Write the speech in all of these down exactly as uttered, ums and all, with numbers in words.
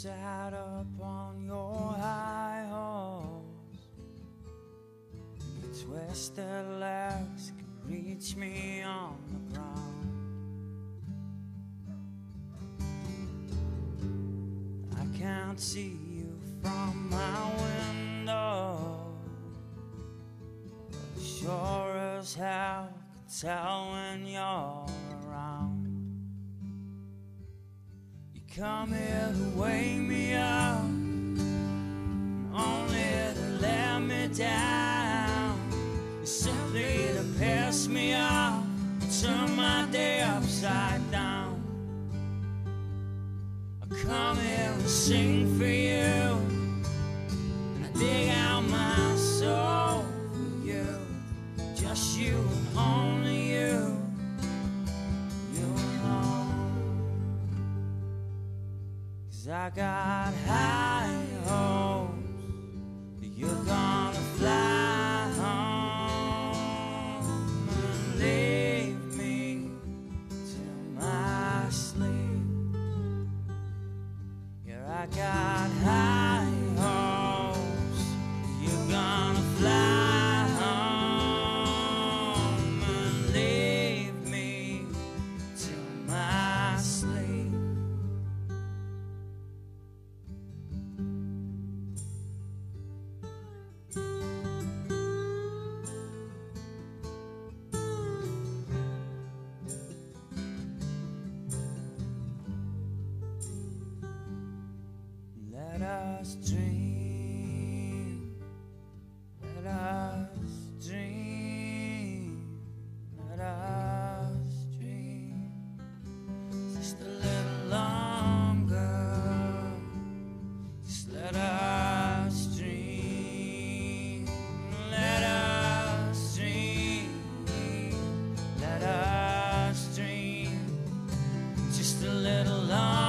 sat up on your high horse. Your twisted legs could reach me on the ground. I can't see you from my window, but sure as hell could tell when you're around. Come here to wake me up, only to let me down. You're simply to piss me off, turn my day upside down. I come here and sing for you, and I dig out my soul for you. Just you and only you. I got high hopes that you're gonna fly home and leave me to my sleep. Yeah, I got high hopes that you're gonna fly home and leave me to my sleep. Let us dream, let us dream, let us dream just a little longer. Just let us dream, let us dream, let us dream just a little longer.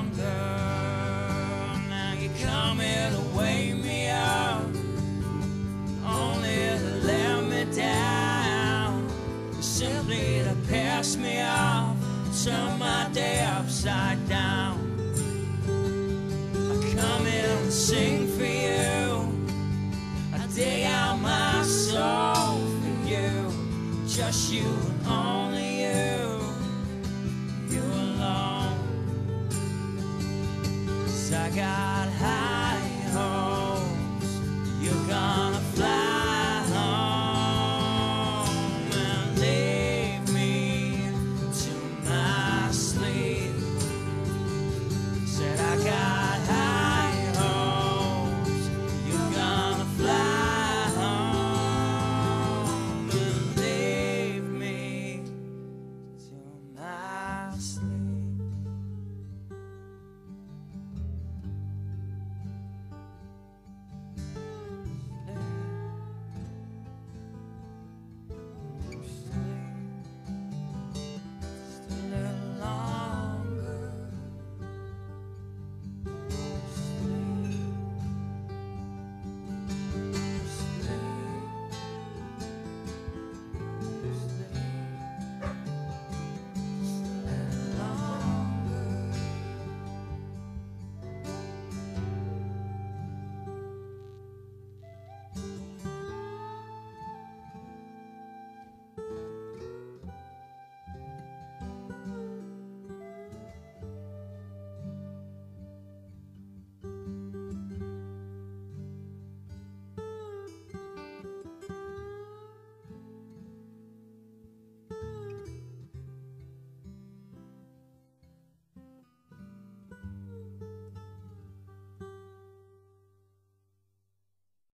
Come here to wake me up, only to let me down. Simply to pass me off, turn my day upside down. I come here and sing for you, I dig out my soul for you. Just you and only